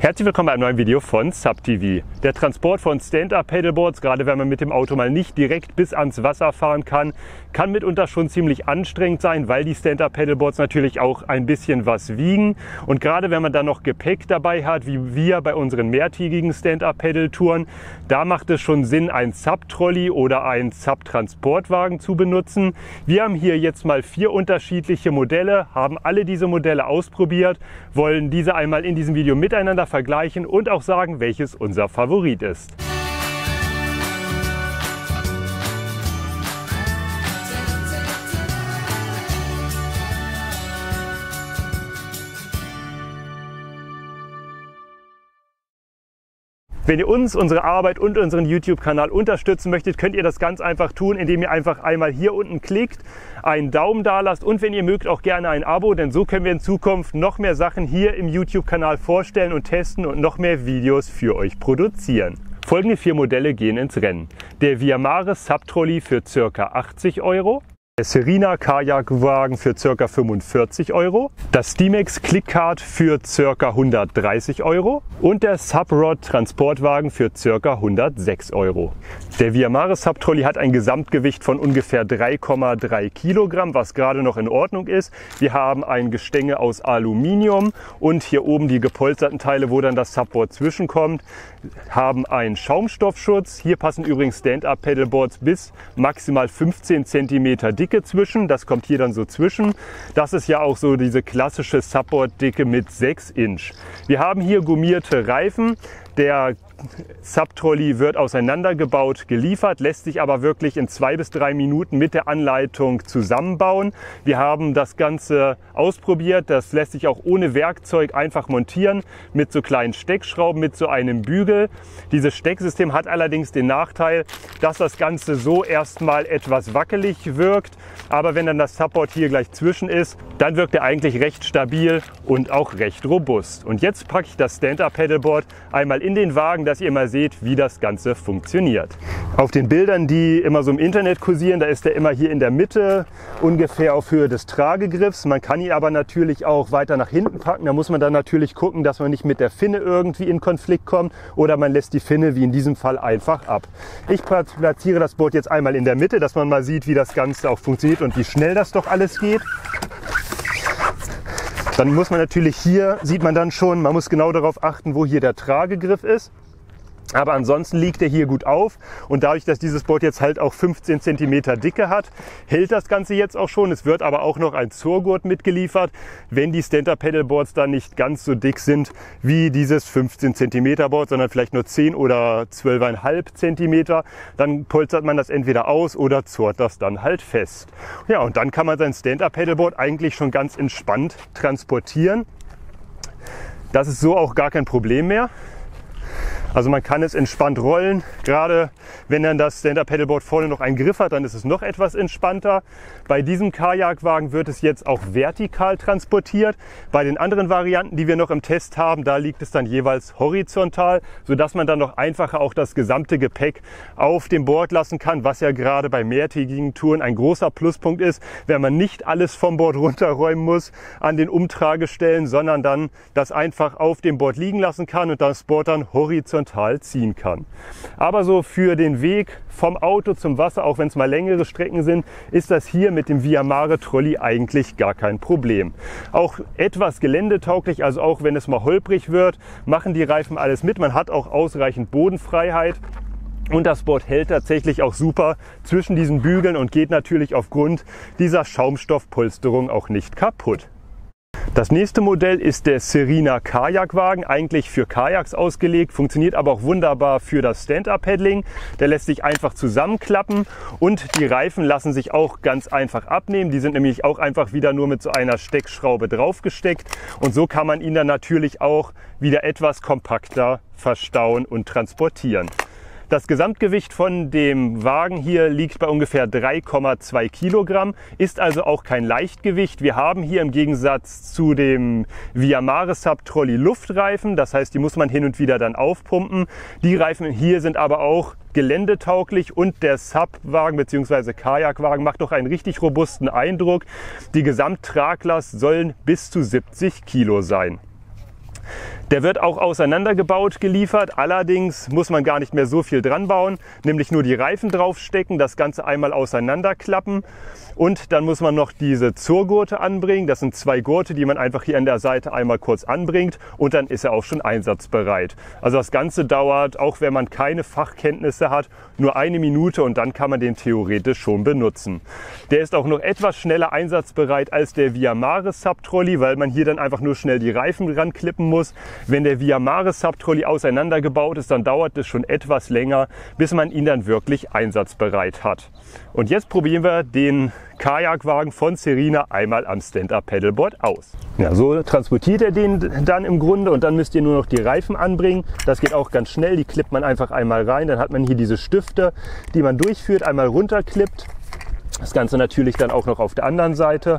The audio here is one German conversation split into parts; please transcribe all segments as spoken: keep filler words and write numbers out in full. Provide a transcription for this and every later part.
Herzlich willkommen bei einem neuen Video von SubTV. Der Transport von Stand-Up-Paddleboards, gerade wenn man mit dem Auto mal nicht direkt bis ans Wasser fahren kann, kann mitunter schon ziemlich anstrengend sein, weil die Stand-Up-Paddleboards natürlich auch ein bisschen was wiegen. Und gerade wenn man dann noch Gepäck dabei hat, wie wir bei unseren mehrtägigen Stand-Up-Paddle-Touren, da macht es schon Sinn, ein Sub-Trolley oder einen Sub-Transportwagen zu benutzen. Wir haben hier jetzt mal vier unterschiedliche Modelle, haben alle diese Modelle ausprobiert, wollen diese einmal in diesem Video miteinander vergleichen und auch sagen, welches unser Favorit ist. Wenn ihr uns, unsere Arbeit und unseren YouTube-Kanal unterstützen möchtet, könnt ihr das ganz einfach tun, indem ihr einfach einmal hier unten klickt, einen Daumen da lasst und wenn ihr mögt auch gerne ein Abo, denn so können wir in Zukunft noch mehr Sachen hier im YouTube-Kanal vorstellen und testen und noch mehr Videos für euch produzieren. Folgende vier Modelle gehen ins Rennen. Der Viamare Sub-Trolley für ca. achtzig Euro. Der Serena Kajakwagen für ca. fünfundvierzig Euro, das Steamex Click-Kart für ca. hundertdreißig Euro und der Subrod Transportwagen für ca. hundertsechs Euro. Der Viamare Sub-Trolley hat ein Gesamtgewicht von ungefähr drei Komma drei Kilogramm, was gerade noch in Ordnung ist. Wir haben ein Gestänge aus Aluminium und hier oben die gepolsterten Teile, wo dann das Subboard zwischenkommt, haben einen Schaumstoffschutz. Hier passen übrigens Stand-Up-Paddleboards bis maximal fünfzehn Zentimeter dick Dicke zwischen, das kommt hier dann so zwischen. Das ist ja auch so diese klassische Subboard-Dicke mit sechs Inch. Wir haben hier gummierte Reifen. Der Sub-Trolley wird auseinandergebaut geliefert, lässt sich aber wirklich in zwei bis drei Minuten mit der Anleitung zusammenbauen. Wir haben das Ganze ausprobiert, das lässt sich auch ohne Werkzeug einfach montieren mit so kleinen Steckschrauben, mit so einem Bügel. Dieses Stecksystem hat allerdings den Nachteil, dass das Ganze so erstmal etwas wackelig wirkt, aber wenn dann das Subboard hier gleich zwischen ist, dann wirkt er eigentlich recht stabil und auch recht robust. Und jetzt packe ich das Stand-Up-Paddleboard einmal in den Wagen, dass ihr mal seht, wie das Ganze funktioniert. Auf den Bildern, die immer so im Internet kursieren, da ist er immer hier in der Mitte, ungefähr auf Höhe des Tragegriffs. Man kann ihn aber natürlich auch weiter nach hinten packen. Da muss man dann natürlich gucken, dass man nicht mit der Finne irgendwie in Konflikt kommt oder man lässt die Finne, wie in diesem Fall, einfach ab. Ich platziere das Board jetzt einmal in der Mitte, dass man mal sieht, wie das Ganze auch funktioniert und wie schnell das doch alles geht. Dann muss man natürlich hier, sieht man dann schon, man muss genau darauf achten, wo hier der Tragegriff ist. Aber ansonsten liegt er hier gut auf und dadurch, dass dieses Board jetzt halt auch fünfzehn Zentimeter Dicke hat, hält das Ganze jetzt auch schon. Es wird aber auch noch ein Zurgurt mitgeliefert, wenn die Stand-Up-Paddleboards dann nicht ganz so dick sind wie dieses fünfzehn Zentimeter Board, sondern vielleicht nur zehn oder zwölf Komma fünf Zentimeter. Dann polstert man das entweder aus oder zurrt das dann halt fest. Ja, und dann kann man sein Stand-Up-Paddleboard eigentlich schon ganz entspannt transportieren. Das ist so auch gar kein Problem mehr. Also man kann es entspannt rollen, gerade wenn dann das Stand-Up-Paddleboard vorne noch einen Griff hat, dann ist es noch etwas entspannter. Bei diesem Kajakwagen wird es jetzt auch vertikal transportiert. Bei den anderen Varianten, die wir noch im Test haben, da liegt es dann jeweils horizontal, sodass man dann noch einfacher auch das gesamte Gepäck auf dem Board lassen kann, was ja gerade bei mehrtägigen Touren ein großer Pluspunkt ist, wenn man nicht alles vom Board runterräumen muss an den Umtragestellen, sondern dann das einfach auf dem Board liegen lassen kann und das Board dann horizontal ziehen kann. Aber so für den Weg vom Auto zum Wasser, auch wenn es mal längere Strecken sind, ist das hier mit dem Viamare Trolley eigentlich gar kein Problem. Auch etwas geländetauglich, also auch wenn es mal holprig wird, machen die Reifen alles mit. Man hat auch ausreichend Bodenfreiheit. Und das Board hält tatsächlich auch super zwischen diesen Bügeln und geht natürlich aufgrund dieser Schaumstoffpolsterung auch nicht kaputt. Das nächste Modell ist der Serena Kajakwagen, eigentlich für Kajaks ausgelegt, funktioniert aber auch wunderbar für das Stand-Up-Paddling. Der lässt sich einfach zusammenklappen und die Reifen lassen sich auch ganz einfach abnehmen. Die sind nämlich auch einfach wieder nur mit so einer Steckschraube draufgesteckt und so kann man ihn dann natürlich auch wieder etwas kompakter verstauen und transportieren. Das Gesamtgewicht von dem Wagen hier liegt bei ungefähr drei Komma zwei Kilogramm, ist also auch kein Leichtgewicht. Wir haben hier im Gegensatz zu dem Viamare Sub-Trolley Luftreifen, das heißt, die muss man hin und wieder dann aufpumpen. Die Reifen hier sind aber auch geländetauglich und der Subwagen bzw. Kajakwagen macht doch einen richtig robusten Eindruck. Die Gesamttraglast sollen bis zu siebzig Kilo sein. Der wird auch auseinandergebaut geliefert, allerdings muss man gar nicht mehr so viel dran bauen, nämlich nur die Reifen draufstecken, das Ganze einmal auseinanderklappen und dann muss man noch diese Zurgurte anbringen. Das sind zwei Gurte, die man einfach hier an der Seite einmal kurz anbringt und dann ist er auch schon einsatzbereit. Also das Ganze dauert, auch wenn man keine Fachkenntnisse hat, nur eine Minute und dann kann man den theoretisch schon benutzen. Der ist auch noch etwas schneller einsatzbereit als der Viamare Subtrolley, weil man hier dann einfach nur schnell die Reifen ranklippen muss. Wenn der Viamare Subtrolley auseinandergebaut ist, dann dauert es schon etwas länger, bis man ihn dann wirklich einsatzbereit hat. Und jetzt probieren wir den Kajakwagen von Serena einmal am Stand-Up-Paddleboard aus. Ja, so transportiert er den dann im Grunde und dann müsst ihr nur noch die Reifen anbringen. Das geht auch ganz schnell, die klippt man einfach einmal rein. Dann hat man hier diese Stifte, die man durchführt, einmal runterklippt. Das Ganze natürlich dann auch noch auf der anderen Seite.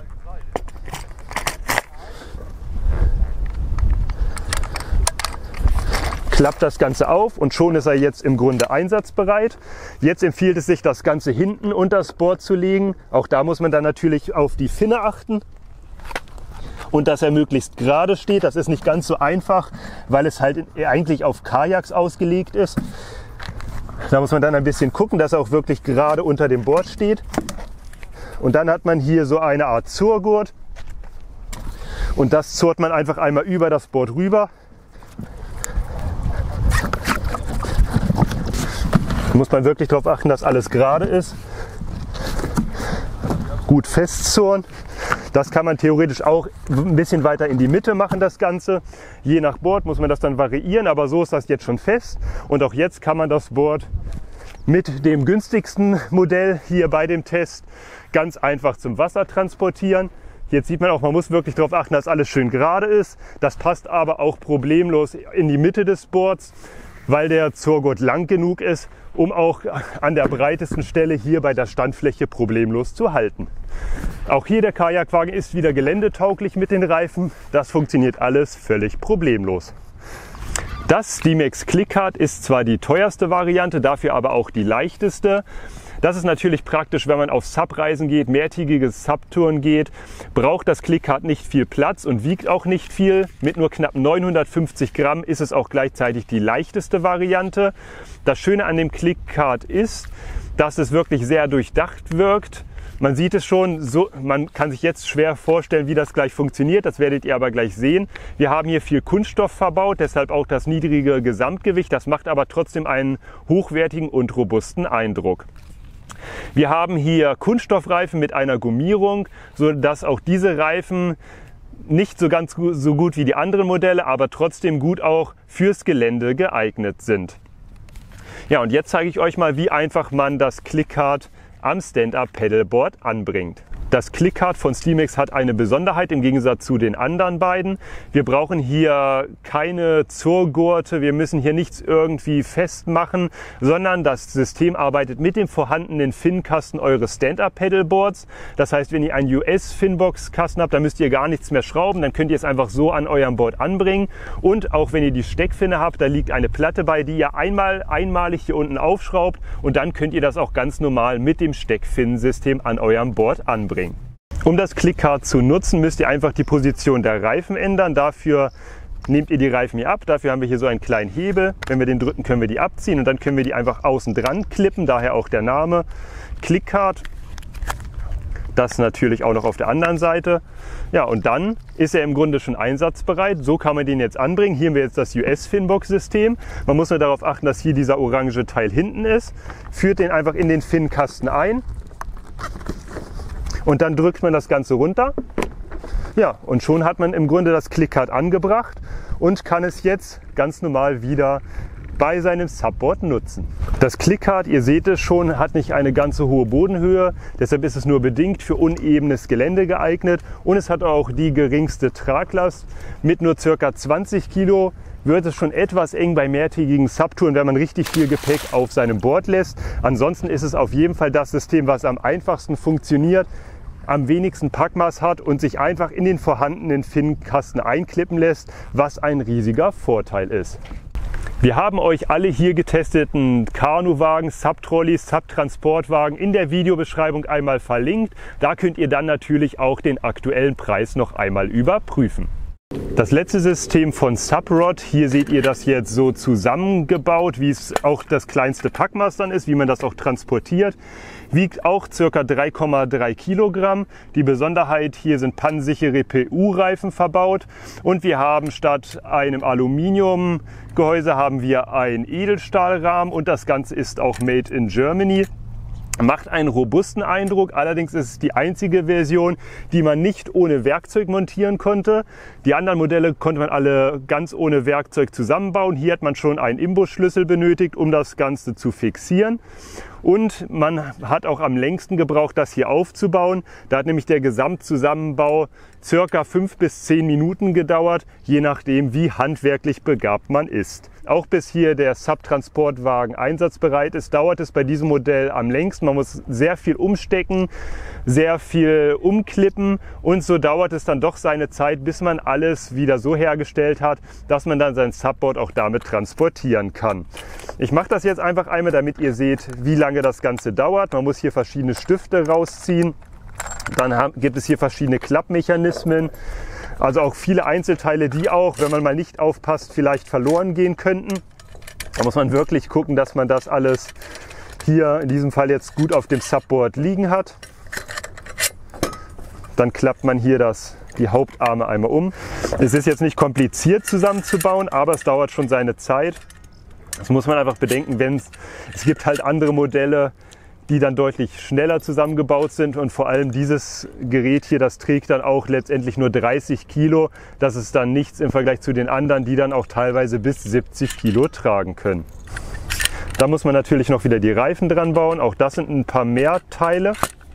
Klappt das Ganze auf und schon ist er jetzt im Grunde einsatzbereit. Jetzt empfiehlt es sich, das Ganze hinten unter das Board zu legen. Auch da muss man dann natürlich auf die Finne achten und dass er möglichst gerade steht. Das ist nicht ganz so einfach, weil es halt eigentlich auf Kajaks ausgelegt ist. Da muss man dann ein bisschen gucken, dass er auch wirklich gerade unter dem Board steht. Und dann hat man hier so eine Art Zurgurt und das zurrt man einfach einmal über das Board rüber. Da muss man wirklich darauf achten, dass alles gerade ist. Gut festzurren. Das kann man theoretisch auch ein bisschen weiter in die Mitte machen, das Ganze. Je nach Board muss man das dann variieren, aber so ist das jetzt schon fest. Und auch jetzt kann man das Board mit dem günstigsten Modell hier bei dem Test ganz einfach zum Wasser transportieren. Jetzt sieht man auch, man muss wirklich darauf achten, dass alles schön gerade ist. Das passt aber auch problemlos in die Mitte des Boards, weil der Zurgurt lang genug ist, um auch an der breitesten Stelle hier bei der Standfläche problemlos zu halten. Auch hier der Kajakwagen ist wieder geländetauglich mit den Reifen. Das funktioniert alles völlig problemlos. Das SteamX Clickhard ist zwar die teuerste Variante, dafür aber auch die leichteste. Das ist natürlich praktisch, wenn man auf Subreisen geht, mehrtägige Subtouren geht, braucht das Clickhard nicht viel Platz und wiegt auch nicht viel. Mit nur knapp neunhundertfünfzig Gramm ist es auch gleichzeitig die leichteste Variante. Das Schöne an dem Clickhard ist, dass es wirklich sehr durchdacht wirkt. Man sieht es schon, so, man kann sich jetzt schwer vorstellen, wie das gleich funktioniert. Das werdet ihr aber gleich sehen. Wir haben hier viel Kunststoff verbaut, deshalb auch das niedrige Gesamtgewicht. Das macht aber trotzdem einen hochwertigen und robusten Eindruck. Wir haben hier Kunststoffreifen mit einer Gummierung, sodass auch diese Reifen nicht so ganz so gut wie die anderen Modelle, aber trotzdem gut auch fürs Gelände geeignet sind. Ja, und jetzt zeige ich euch mal, wie einfach man das Clickhard am Stand-Up-Paddleboard anbringt. Das Clickhard von SteamX hat eine Besonderheit im Gegensatz zu den anderen beiden. Wir brauchen hier keine Zurgurte, wir müssen hier nichts irgendwie festmachen, sondern das System arbeitet mit dem vorhandenen Finnkasten eures Stand-Up-Paddleboards. Das heißt, wenn ihr einen U S-Finbox-Kasten habt, dann müsst ihr gar nichts mehr schrauben, dann könnt ihr es einfach so an eurem Board anbringen. Und auch wenn ihr die Steckfinne habt, da liegt eine Platte bei, die ihr einmal einmalig hier unten aufschraubt und dann könnt ihr das auch ganz normal mit dem Steckfinnensystem an eurem Board anbringen. Um das Clickhard zu nutzen, müsst ihr einfach die Position der Reifen ändern. Dafür nehmt ihr die Reifen hier ab. Dafür haben wir hier so einen kleinen Hebel. Wenn wir den drücken, können wir die abziehen und dann können wir die einfach außen dran klippen. Daher auch der Name Clickhard. Das natürlich auch noch auf der anderen Seite. Ja, und dann ist er im Grunde schon einsatzbereit. So kann man den jetzt anbringen. Hier haben wir jetzt das U S-Finbox-System. Man muss nur darauf achten, dass hier dieser orange Teil hinten ist. Führt den einfach in den Finnkasten ein. Und dann drückt man das Ganze runter. Ja, und schon hat man im Grunde das Clickhard angebracht und kann es jetzt ganz normal wieder bei seinem Subboard nutzen. Das Clickhard, ihr seht es schon, hat nicht eine ganz so hohe Bodenhöhe, deshalb ist es nur bedingt für unebenes Gelände geeignet und es hat auch die geringste Traglast. Mit nur ca. zwanzig Kilo wird es schon etwas eng bei mehrtägigen Subtouren, wenn man richtig viel Gepäck auf seinem Board lässt. Ansonsten ist es auf jeden Fall das System, was am einfachsten funktioniert, am wenigsten Packmaß hat und sich einfach in den vorhandenen Finnkasten einklippen lässt, was ein riesiger Vorteil ist. Wir haben euch alle hier getesteten Kanuwagen, Subtrolleys, Subtransportwagen in der Videobeschreibung einmal verlinkt. Da könnt ihr dann natürlich auch den aktuellen Preis noch einmal überprüfen. Das letzte System von Subrod, hier seht ihr das jetzt so zusammengebaut, wie es auch das kleinste Packmaß dann ist, wie man das auch transportiert. Wiegt auch ca. drei Komma drei Kilogramm. Die Besonderheit, hier sind pannsichere P U-Reifen verbaut und wir haben statt einem Aluminiumgehäuse haben wir einen Edelstahlrahmen und das Ganze ist auch made in Germany. Macht einen robusten Eindruck, allerdings ist es die einzige Version, die man nicht ohne Werkzeug montieren konnte. Die anderen Modelle konnte man alle ganz ohne Werkzeug zusammenbauen. Hier hat man schon einen Imbusschlüssel benötigt, um das Ganze zu fixieren. Und man hat auch am längsten gebraucht, das hier aufzubauen. Da hat nämlich der Gesamtzusammenbau circa fünf bis zehn Minuten gedauert, je nachdem, wie handwerklich begabt man ist. Auch bis hier der Subtransportwagen einsatzbereit ist, dauert es bei diesem Modell am längsten. Man muss sehr viel umstecken, sehr viel umklippen und so dauert es dann doch seine Zeit, bis man alles wieder so hergestellt hat, dass man dann sein Subboard auch damit transportieren kann. Ich mache das jetzt einfach einmal, damit ihr seht, wie lange das Ganze dauert. Man muss hier verschiedene Stifte rausziehen. Dann gibt es hier verschiedene Klappmechanismen. Also auch viele Einzelteile, die auch, wenn man mal nicht aufpasst, vielleicht verloren gehen könnten. Da muss man wirklich gucken, dass man das alles hier in diesem Fall jetzt gut auf dem Subboard liegen hat. Dann klappt man hier das, die Hauptarme einmal um. Es ist jetzt nicht kompliziert zusammenzubauen, aber es dauert schon seine Zeit. Das muss man einfach bedenken, wenn es, es gibt halt andere Modelle, die dann deutlich schneller zusammengebaut sind und vor allem dieses Gerät hier, das trägt dann auch letztendlich nur dreißig Kilo. Das ist dann nichts im Vergleich zu den anderen, die dann auch teilweise bis siebzig Kilo tragen können. Da muss man natürlich noch wieder die Reifen dran bauen. Auch das sind ein paar mehr Teile.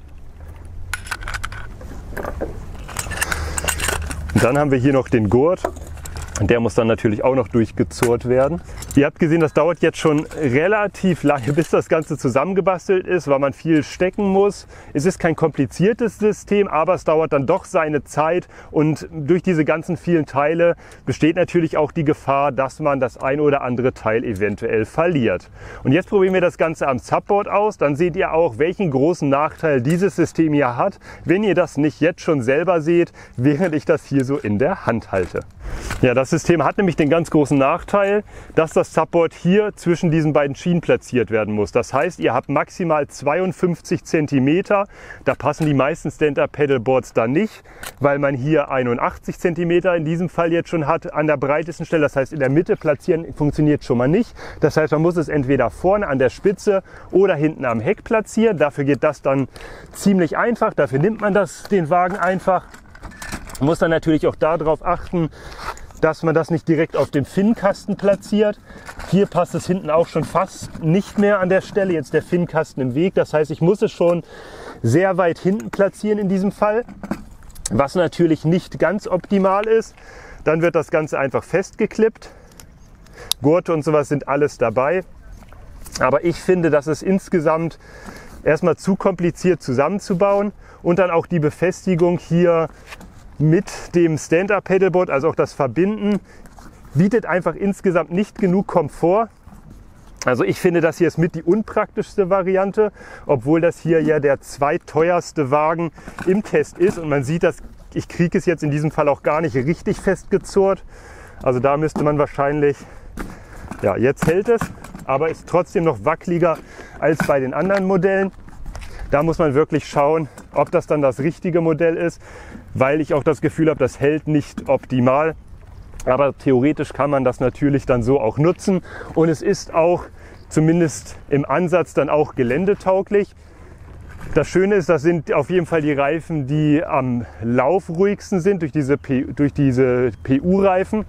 Und dann haben wir hier noch den Gurt. Der muss dann natürlich auch noch durchgezurrt werden. Ihr habt gesehen, das dauert jetzt schon relativ lange, bis das Ganze zusammengebastelt ist, weil man viel stecken muss. Es ist kein kompliziertes System, aber es dauert dann doch seine Zeit und durch diese ganzen vielen Teile besteht natürlich auch die Gefahr, dass man das ein oder andere Teil eventuell verliert. Und jetzt probieren wir das Ganze am Subboard aus, dann seht ihr auch, welchen großen Nachteil dieses System hier hat, wenn ihr das nicht jetzt schon selber seht, während ich das hier so in der Hand halte. Ja, das System hat nämlich den ganz großen Nachteil, dass das Subboard hier zwischen diesen beiden Schienen platziert werden muss. Das heißt, ihr habt maximal zweiundfünfzig Zentimeter. Da passen die meisten Stand-Up-Pedalboards da nicht, weil man hier einundachtzig Zentimeter in diesem Fall jetzt schon hat an der breitesten Stelle. Das heißt, in der Mitte platzieren funktioniert schon mal nicht. Das heißt, man muss es entweder vorne an der Spitze oder hinten am Heck platzieren. Dafür geht das dann ziemlich einfach. Dafür nimmt man das, den Wagen einfach. Man muss dann natürlich auch darauf achten, dass man das nicht direkt auf dem Finnkasten platziert. Hier passt es hinten auch schon fast nicht mehr an der Stelle, jetzt der Finnkasten im Weg. Das heißt, ich muss es schon sehr weit hinten platzieren in diesem Fall, was natürlich nicht ganz optimal ist. Dann wird das Ganze einfach festgeklippt. Gurte und sowas sind alles dabei. Aber ich finde, das ist insgesamt erstmal zu kompliziert zusammenzubauen und dann auch die Befestigung hier mit dem Stand-Up-Pedalboard, also auch das Verbinden, bietet einfach insgesamt nicht genug Komfort. Also ich finde, das hier ist mit die unpraktischste Variante, obwohl das hier ja der zweitteuerste Wagen im Test ist. Und man sieht, dass ich kriege es jetzt in diesem Fall auch gar nicht richtig festgezurrt. Also da müsste man wahrscheinlich, ja, jetzt hält es, aber ist trotzdem noch wackeliger als bei den anderen Modellen. Da muss man wirklich schauen, ob das dann das richtige Modell ist, weil ich auch das Gefühl habe, das hält nicht optimal. Aber theoretisch kann man das natürlich dann so auch nutzen und es ist auch zumindest im Ansatz dann auch geländetauglich. Das Schöne ist, das sind auf jeden Fall die Reifen, die am laufruhigsten sind durch diese, durch diese P U-Reifen.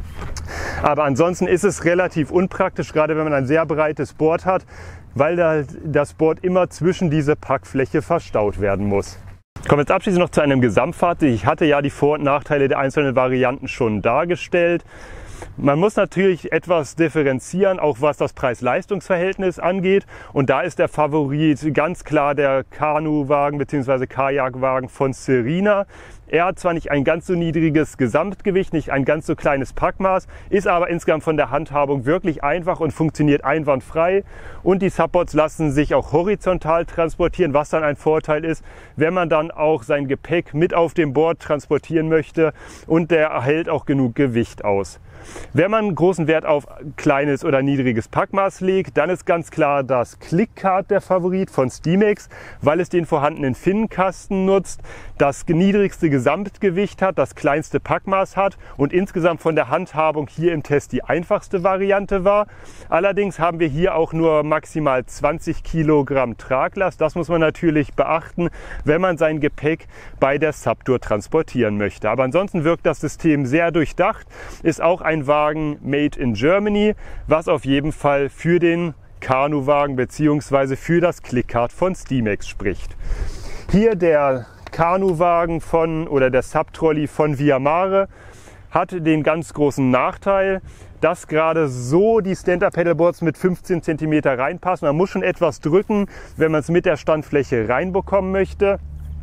Aber ansonsten ist es relativ unpraktisch, gerade wenn man ein sehr breites Board hat, weil da das Board immer zwischen diese Packfläche verstaut werden muss. Ich komme jetzt abschließend noch zu einem Gesamtfazit. Ich hatte ja die Vor- und Nachteile der einzelnen Varianten schon dargestellt. Man muss natürlich etwas differenzieren, auch was das Preis-Leistungs-Verhältnis angeht. Und da ist der Favorit ganz klar der Kanuwagen bzw. Kajakwagen von Serena. Er hat zwar nicht ein ganz so niedriges Gesamtgewicht, nicht ein ganz so kleines Packmaß, ist aber insgesamt von der Handhabung wirklich einfach und funktioniert einwandfrei. Und die Subboards lassen sich auch horizontal transportieren, was dann ein Vorteil ist, wenn man dann auch sein Gepäck mit auf dem Board transportieren möchte, und der erhält auch genug Gewicht aus. Wenn man großen Wert auf kleines oder niedriges Packmaß legt, dann ist ganz klar das ClickCart der Favorit von SteamX, weil es den vorhandenen Finnenkasten nutzt, das niedrigste Gesamtgewicht hat, das kleinste Packmaß hat und insgesamt von der Handhabung hier im Test die einfachste Variante war. Allerdings haben wir hier auch nur maximal zwanzig Kilogramm Traglast. Das muss man natürlich beachten, wenn man sein Gepäck bei der Subtour transportieren möchte. Aber ansonsten wirkt das System sehr durchdacht, ist auch ein Wagen made in Germany, was auf jeden Fall für den Kanuwagen bzw. für das ClickCart von SteamX spricht. Hier der Kanuwagen von oder der Subtrolley von Via Mare hat den ganz großen Nachteil, dass gerade so die Stand-Up-Pedalboards mit fünfzehn Zentimeter reinpassen. Man muss schon etwas drücken, wenn man es mit der Standfläche reinbekommen möchte.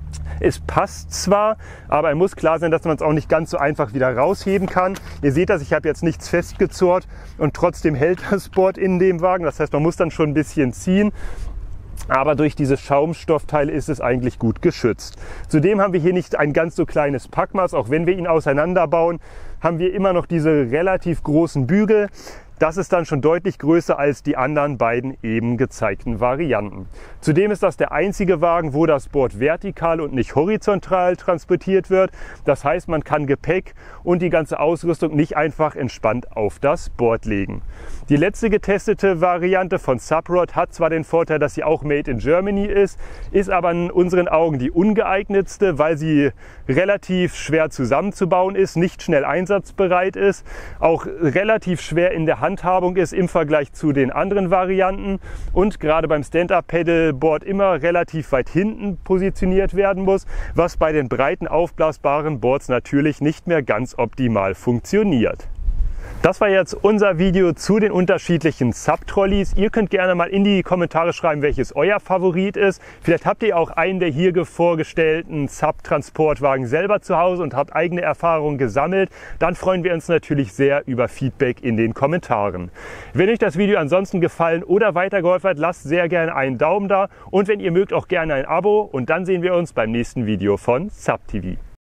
Es passt zwar, aber es muss klar sein, dass man es auch nicht ganz so einfach wieder rausheben kann. Ihr seht das, ich habe jetzt nichts festgezurrt und trotzdem hält das Board in dem Wagen. Das heißt, man muss dann schon ein bisschen ziehen. Aber durch diese Schaumstoffteile ist es eigentlich gut geschützt. Zudem haben wir hier nicht ein ganz so kleines Packmaß. Auch wenn wir ihn auseinanderbauen, haben wir immer noch diese relativ großen Bügel. Das ist dann schon deutlich größer als die anderen beiden eben gezeigten Varianten. Zudem ist das der einzige Wagen, wo das Board vertikal und nicht horizontal transportiert wird. Das heißt, man kann Gepäck und die ganze Ausrüstung nicht einfach entspannt auf das Board legen. Die letzte getestete Variante von Subrod hat zwar den Vorteil, dass sie auch made in Germany ist, ist aber in unseren Augen die ungeeignetste, weil sie relativ schwer zusammenzubauen ist, nicht schnell einsatzbereit ist, auch relativ schwer in der Handhabung ist im Vergleich zu den anderen Varianten und gerade beim Stand-Up-Pedalboard immer relativ weit hinten positioniert werden muss, was bei den breiten aufblasbaren Boards natürlich nicht mehr ganz optimal funktioniert. Das war jetzt unser Video zu den unterschiedlichen Subtrolleys. Ihr könnt gerne mal in die Kommentare schreiben, welches euer Favorit ist. Vielleicht habt ihr auch einen der hier vorgestellten Sub-Transportwagen selber zu Hause und habt eigene Erfahrungen gesammelt. Dann freuen wir uns natürlich sehr über Feedback in den Kommentaren. Wenn euch das Video ansonsten gefallen oder weitergeholfen hat, lasst sehr gerne einen Daumen da und wenn ihr mögt, auch gerne ein Abo. Und dann sehen wir uns beim nächsten Video von SubTV.